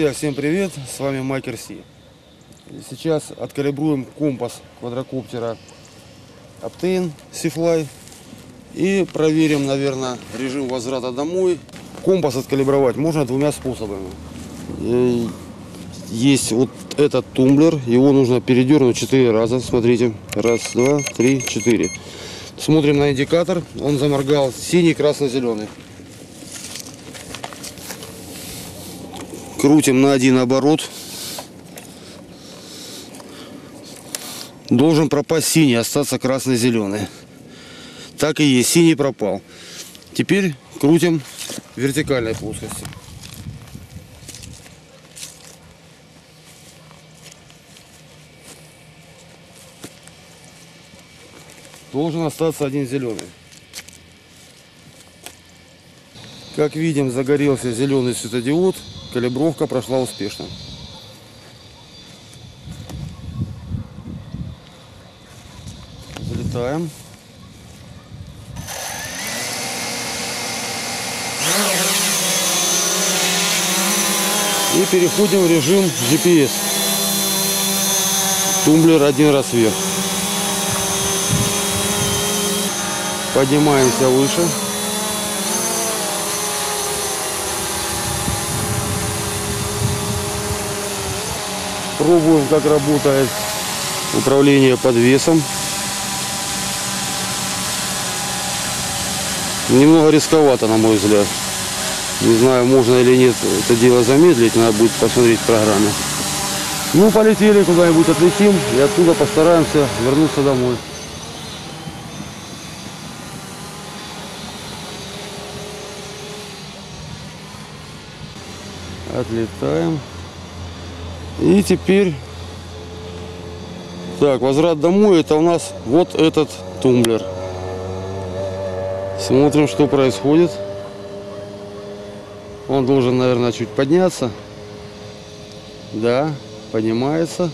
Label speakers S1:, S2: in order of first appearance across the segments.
S1: Друзья, всем привет! С вами Майкер Си. Сейчас откалибруем компас квадрокоптера Optane Seafly и проверим, наверное, режим возврата домой. Компас откалибровать можно двумя способами. Есть вот этот тумблер, его нужно передернуть 4 раза. Смотрите, раз, два, три, 4. Смотрим на индикатор, он заморгал синий, красный, зеленый. Крутим на один оборот. Должен пропасть синий, остаться красный-зеленый. Так и есть, синий пропал. Теперь крутим в вертикальной плоскости. Должен остаться один зеленый. Как видим, загорелся зеленый светодиод. Калибровка прошла успешно. Залетаем. И переходим в режим GPS. Тумблер один раз вверх. Поднимаемся выше. Пробуем, как работает управление подвесом. Немного рисковато, на мой взгляд. Не знаю, можно или нет это дело замедлить, надо будет посмотреть в программе. Ну, полетели, куда-нибудь отлетим и оттуда постараемся вернуться домой. Отлетаем. И теперь, так, возврат домой, это у нас вот этот тумблер. Смотрим, что происходит. Он должен, наверное, чуть подняться. Да, поднимается.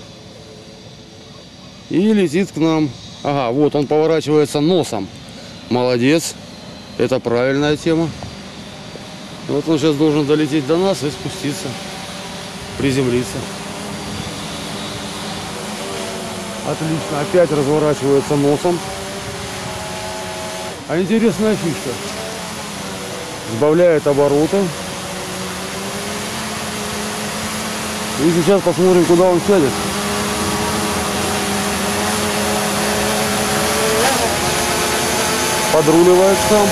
S1: И летит к нам. Ага, вот он поворачивается носом. Молодец. Это правильная тема. Вот он сейчас должен долететь до нас и спуститься. Приземлиться. Отлично, опять разворачивается носом. А интересная фишка. Сбавляет обороты. И сейчас посмотрим, куда он сядет. Подруливает сам.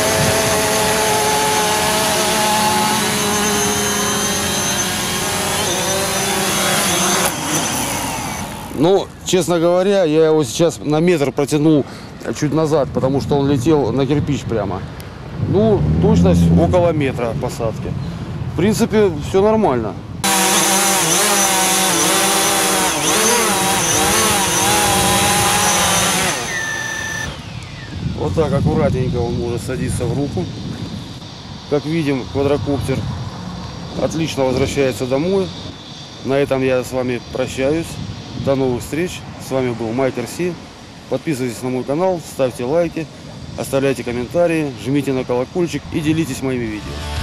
S1: Ну, честно говоря, я его сейчас на метр протянул чуть назад, потому что он летел на кирпич прямо. Ну, точность около метра посадки. В принципе, все нормально. Вот так аккуратненько он может садиться в руку. Как видим, квадрокоптер отлично возвращается домой. На этом я с вами прощаюсь. До новых встреч. С вами был Майкер Си. Подписывайтесь на мой канал, ставьте лайки, оставляйте комментарии, жмите на колокольчик и делитесь моими видео.